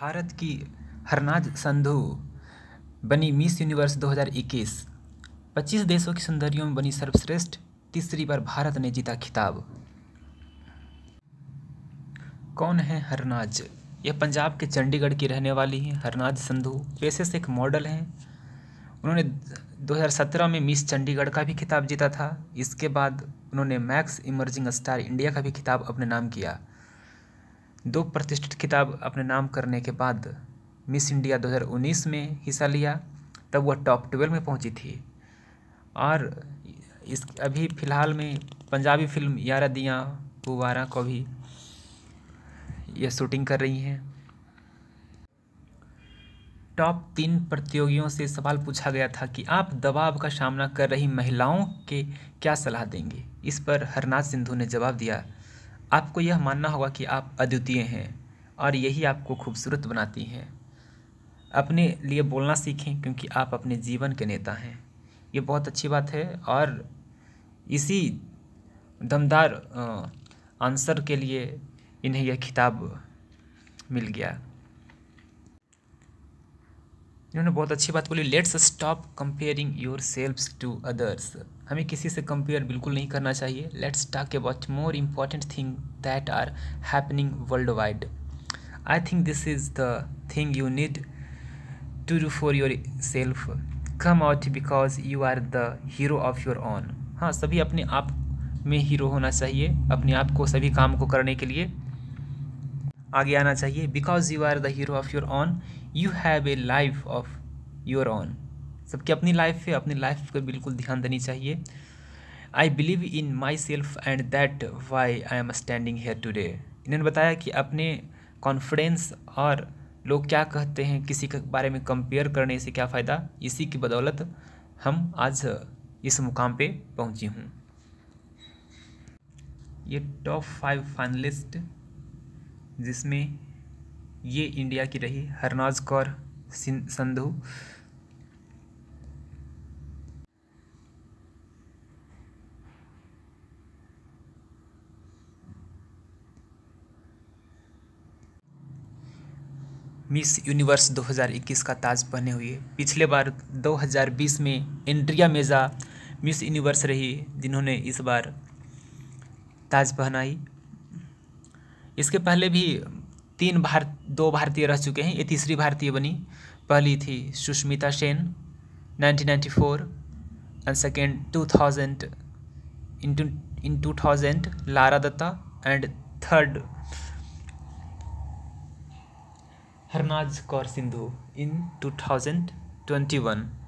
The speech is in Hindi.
भारत की हरनाज संधू बनी मिस यूनिवर्स 2021। 25 देशों की सुंदरियों में बनी सर्वश्रेष्ठ। तीसरी बार भारत ने जीता खिताब। कौन है हरनाज? यह पंजाब के चंडीगढ़ की रहने वाली हैं हरनाज संधू। पेशे से एक मॉडल हैं। उन्होंने 2017 में मिस चंडीगढ़ का भी खिताब जीता था। इसके बाद उन्होंने मैक्स इमर्जिंग स्टार इंडिया का भी खिताब अपने नाम किया। 2 प्रतिष्ठित खिताब अपने नाम करने के बाद मिस इंडिया 2019 में हिस्सा लिया, तब वह टॉप 12 में पहुंची थी। और इस अभी फ़िलहाल में पंजाबी फिल्म यारा दियाँ पुवारा को भी यह शूटिंग कर रही हैं। टॉप 3 प्रतियोगियों से सवाल पूछा गया था कि आप दबाव का सामना कर रही महिलाओं के क्या सलाह देंगे। इस पर हरनाज सिंधु ने जवाब दिया, आपको यह मानना होगा कि आप अद्वितीय हैं और यही आपको खूबसूरत बनाती हैं। अपने लिए बोलना सीखें क्योंकि आप अपने जीवन के नेता हैं। ये बहुत अच्छी बात है और इसी दमदार आंसर के लिए इन्हें यह खिताब मिल गया। इन्होंने बहुत अच्छी बात बोली, let's stop comparing yourselves to others. हमें किसी से कंपेयर बिल्कुल नहीं करना चाहिए। Let's talk about more important thing that are happening worldwide. I think this is the thing you need to do for yourself. Come out because you are the hero of your own. हाँ, सभी अपने आप में हीरो होना चाहिए। अपने आप को सभी काम को करने के लिए आगे आना चाहिए। Because you are the hero of your own, you have a life of your own. सबकी अपनी लाइफ है, अपनी लाइफ पर बिल्कुल ध्यान देनी चाहिए। I believe in myself and that why I am standing here today. इन्होंने बताया कि अपने कॉन्फिडेंस और लोग क्या कहते हैं किसी के बारे में कंपेयर करने से क्या फ़ायदा, इसी की बदौलत हम आज इस मुकाम पे पहुंची हूँ। ये टॉप 5 फाइनलिस्ट जिसमें ये इंडिया की रही हरनाज कौर संधू। मिस यूनिवर्स 2021 का ताज पहने हुए। पिछले बार 2020 में एंड्रिया मेजा मिस यूनिवर्स रही जिन्होंने इस बार ताज पहनाई। इसके पहले भी 2 भारतीय रह चुके हैं, ये तीसरी भारतीय बनी। पहली थी Sushmita Sen 1994 and second 2000 in 2000 Lara Dutta and third Harnaaz Kaur Sindhu in 2021।